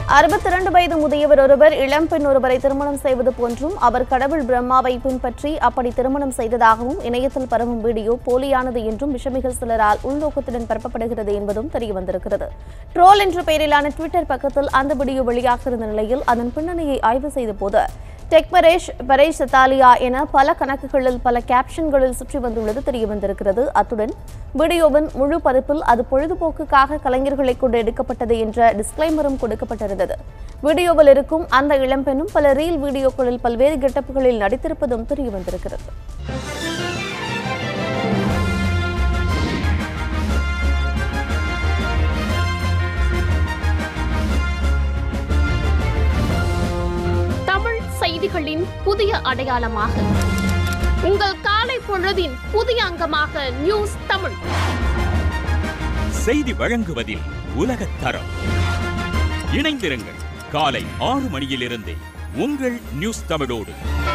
62 வயது முதியவர் ஒருவர் இளம்பெண் ஒருவரை திருமணம் செய்வது போன்றும் அவர் கடவுள் பிரம்மாவை பின்பற்றி அப்படி திருமணம் செய்ததாகவும் இணையத்தில் பரவும் வீடியோ போலியானது என்றும் விஷமிகள் சிலரால் உள்நோக்கத்துடன் பரப்பப்படுகிறது என்பதும் தெரியவந்திருக்கிறது. ட்ரோல் என்ற பெயரிலான ட்விட்டர் பக்கத்தில் அந்த வீடியோ வெளியாகியிருந்த நிலையில் அதன் பின்னணியை ஆய்வு செய்தபோது டெக் பரேஷ் சத்தாலியா என பல கணக்குகளில் பல கேப்ஷன்களில் சுற்றி வந்துள்ளது தெரியவந்திருக்கிறது. அத்துடன் வீடியோவின் முழு பதிப்பில் அது பொழுதுபோக்குக்காக கலைஞர்களை கொண்டு எடுக்கப்பட்டது என்ற டிஸ்க்ளைமரும் கொடுக்கப்பட்டிருந்தது. வீடியோவில் இருக்கும் அந்த இளம்பெண்ணும் பல ரீல் வீடியோக்களில் பல்வேறு கெட்டப்புகளில் நடித்திருப்பதும் தெரியவந்திருக்கிறது. செய்திகளின் புதிய அடையாளமாக உங்கள் காலை பொழுதின் புதிய அங்கமாக நியூஸ் தமிழ் செய்தி வழங்குவதில் உலகத் தரம். இணைந்திருங்கள் காலை 6 மணியிலிருந்தே உங்கள் நியூஸ் தமிழோடு.